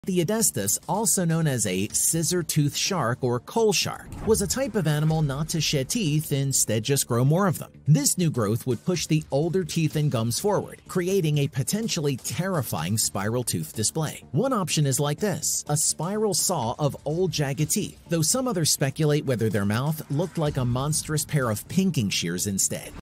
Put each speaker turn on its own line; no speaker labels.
The Adestus, also known as a scissor-tooth shark or coal shark, was a type of animal not to shed teeth, instead just grow more of them. This new growth would push the older teeth and gums forward, creating a potentially terrifying spiral tooth display. One option is like this, a spiral saw of old jagged teeth, though some others speculate whether their mouth looked like a monstrous pair of pinking shears instead.